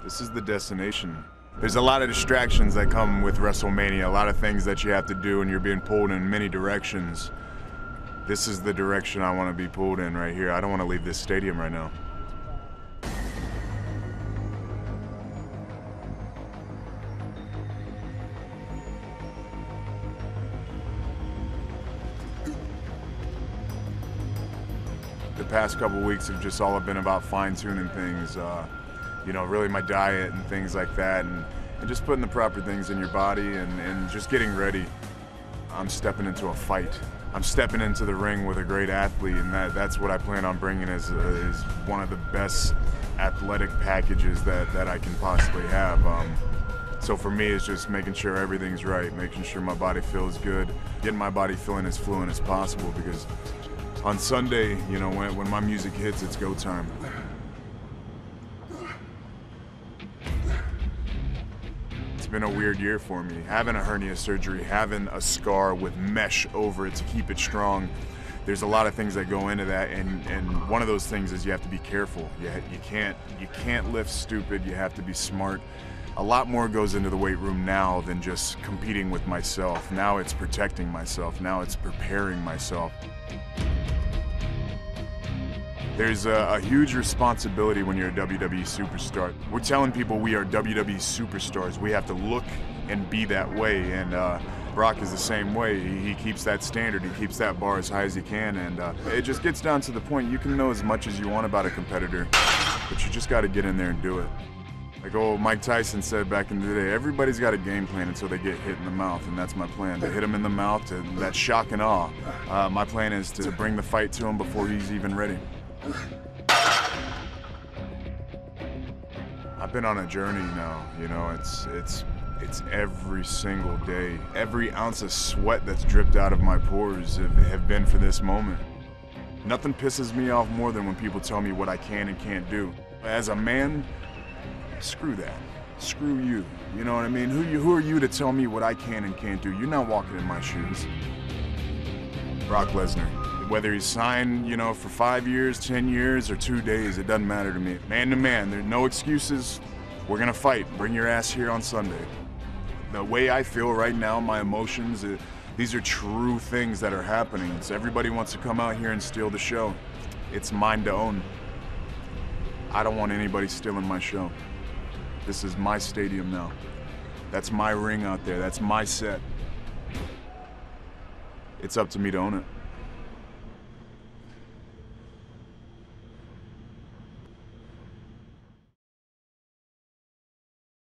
This is the destination. There's a lot of distractions that come with WrestleMania, a lot of things that you have to do, and you're being pulled in many directions. This is the direction I want to be pulled in right here. I don't want to leave this stadium right now. The past couple weeks have just all been about fine-tuning things, you know, really my diet and things like that, and just putting the proper things in your body and just getting ready. I'm stepping into a fight. I'm stepping into the ring with a great athlete, and that's what I plan on bringing as one of the best athletic packages that I can possibly have. So for me, it's just making sure everything's right, making sure my body feels good, getting my body feeling as fluent as possible, because on Sunday, you know, when my music hits, it's go time. It's been a weird year for me. Having a hernia surgery, having a scar with mesh over it to keep it strong. There's a lot of things that go into that, and one of those things is you have to be careful. You can't lift stupid, you have to be smart. A lot more goes into the weight room now than just competing with myself. Now it's protecting myself, now it's preparing myself. There's a huge responsibility when you're a WWE superstar. We're telling people we are WWE superstars. We have to look and be that way, and Brock is the same way. He keeps that standard, he keeps that bar as high as he can, and it just gets down to the point, you can know as much as you want about a competitor, but you just gotta get in there and do it. Like old Mike Tyson said back in the day, everybody's got a game plan until they get hit in the mouth, and that's my plan, to hit him in the mouth, to that shock and awe. My plan is to bring the fight to him before he's even ready. I've been on a journey now, you know, it's every single day. Every ounce of sweat that's dripped out of my pores have been for this moment. Nothing pisses me off more than when people tell me what I can and can't do. As a man, screw that. Screw you. You know what I mean? Who are you to tell me what I can and can't do? You're not walking in my shoes. Brock Lesnar. Whether he's signed, you know, for 5 years, 10 years, or 2 days, it doesn't matter to me. Man to man, there's no excuses. We're gonna fight. Bring your ass here on Sunday. The way I feel right now, my emotions, these are true things that are happening. So everybody wants to come out here and steal the show. It's mine to own. I don't want anybody stealing my show. This is my stadium now. That's my ring out there. That's my set. It's up to me to own it.